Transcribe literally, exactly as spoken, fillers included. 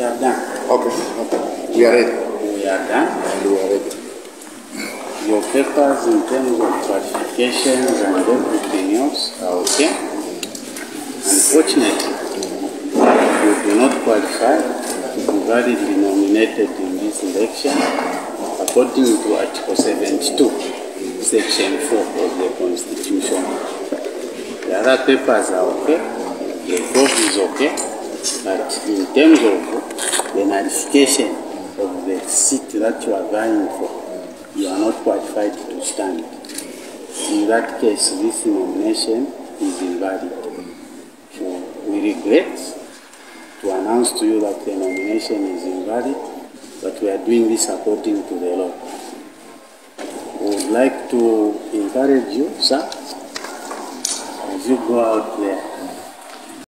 are done. Okay, okay. We are ready. We are done. We are ready. Your papers in terms of qualifications and everything else are okay. Unfortunately, you do not qualify to be validly nominated in this election according to Article seventy-two, Section four of the Constitution. The other papers are okay. The vote is okay. But in terms of the nullification of the seat that you are vying for, you are not qualified to stand. In that case, this nomination is invalid. So we regret to announce to you that the nomination is invalid, but we are doing this according to the law. We would like to encourage you, sir, as you go out there,